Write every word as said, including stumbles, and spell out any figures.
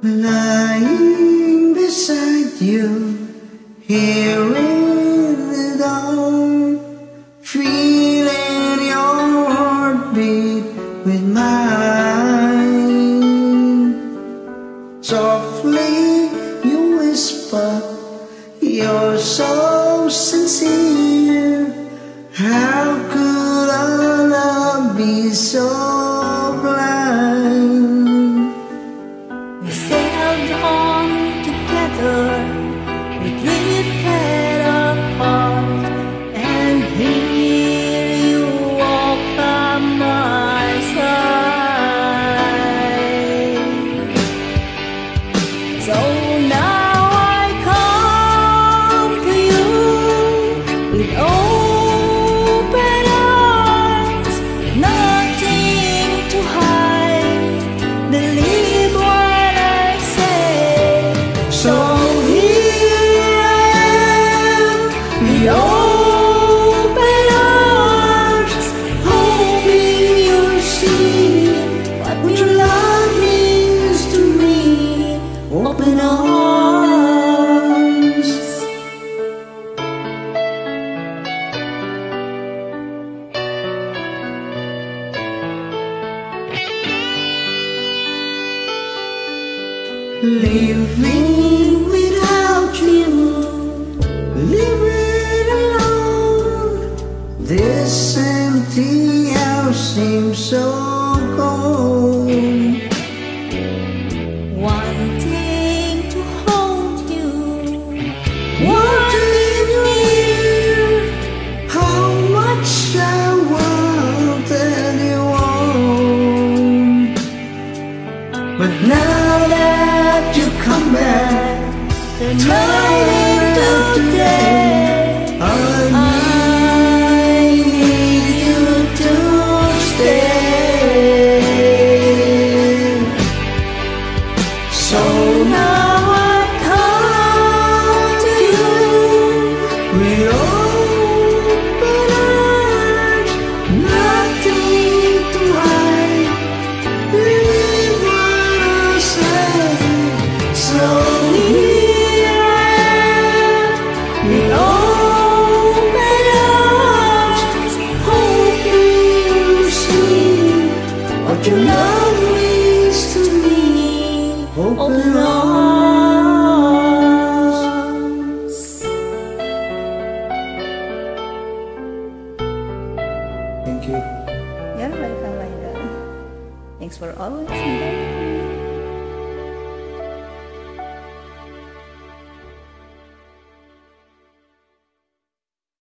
lying beside you here in the dawn, feeling your heartbeat with mine. Softly you whisper, you're so sincere. How could our love be so blind? We sailed on together, we drifted apart, and here you walk by my side. So now I come to you with open arms, nothing to hide. Believe what I say. So here I am with open arms, hoping you'll see what your love means to me. Open arms. Living without you, living alone, this empty house seems so cold. Wanting to hold you, Want to live near, how much I wanted you on. But now that you come back, the night into day, I need you to stay. So now I come to you with open arms, nothing to hide. Believe what I say. So here I am with open arms, hoping you see what your love means to me. Open arms. Thank you. You're welcome, my God. Thanks for always inviting me.